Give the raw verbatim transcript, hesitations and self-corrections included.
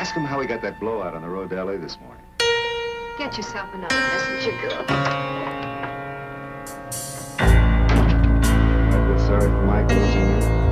Ask him how he got that blowout on the road to L A this morning. Get yourself another messenger girl. Might feel sorry for Michael, isn't it?